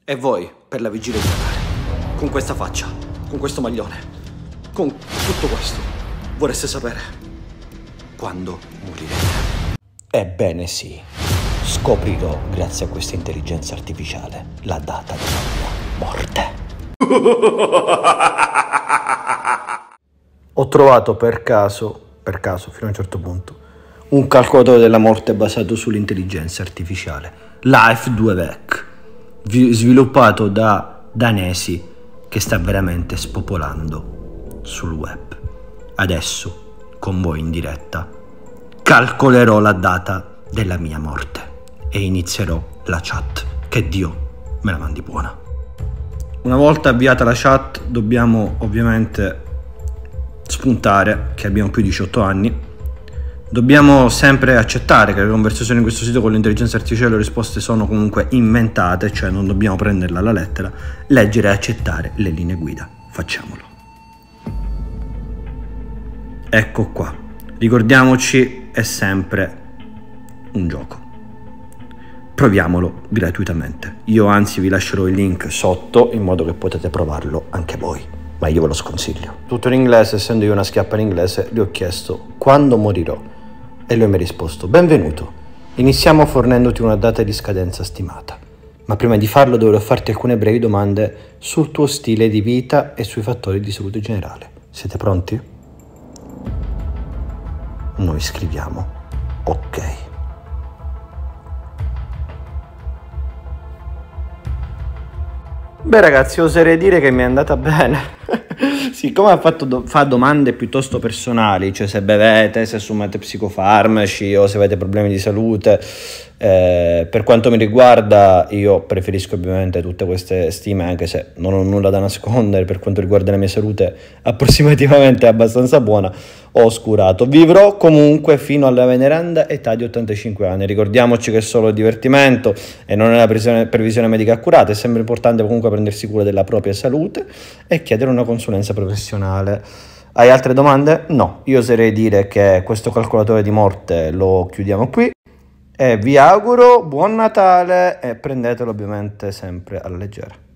E voi, per la vigilia di Natale, con questa faccia, con questo maglione, con tutto questo, vorreste sapere quando morirete? Ebbene sì, scoprirò, grazie a questa intelligenza artificiale, la data della mia morte. Ho trovato per caso fino a un certo punto, un calcolatore della morte basato sull'intelligenza artificiale, Life2Vec, sviluppato da danesi, che sta veramente spopolando sul web. Adesso, con voi in diretta, calcolerò la data della mia morte e inizierò la chat. Che Dio me la mandi buona. Una volta avviata la chat, dobbiamo ovviamente spuntare che abbiamo più di 18 anni. Dobbiamo sempre accettare che le conversazioni in questo sito con l'intelligenza artificiale, le risposte sono comunque inventate, cioè non dobbiamo prenderla alla lettera, leggere e accettare le linee guida. Facciamolo. Ecco qua. Ricordiamoci, è sempre un gioco. Proviamolo gratuitamente. Io anzi vi lascerò il link sotto in modo che potete provarlo anche voi, ma io ve lo sconsiglio. Tutto in inglese, essendo io una schiappa in inglese, gli ho chiesto quando morirò e lui mi ha risposto: benvenuto, iniziamo fornendoti una data di scadenza stimata, ma prima di farlo dovrò farti alcune brevi domande sul tuo stile di vita e sui fattori di salute generale. Siete pronti? Noi scriviamo ok. Beh ragazzi, oserei dire che mi è andata bene. Siccome fa domande piuttosto personali, cioè se bevete, se assumete psicofarmaci o se avete problemi di salute, per quanto mi riguarda io preferisco ovviamente tutte queste stime, anche se non ho nulla da nascondere. Per quanto riguarda la mia salute, approssimativamente è abbastanza buona, ho oscurato. Vivrò comunque fino alla veneranda età di 85 anni. Ricordiamoci che è solo divertimento e non è una previsione medica accurata. È sempre importante comunque prendersi cura della propria salute e chiedere una consulenza professionale. Hai altre domande? No, io oserei dire che questo calcolatore di morte lo chiudiamo qui e vi auguro buon Natale e prendetelo ovviamente sempre alla leggera.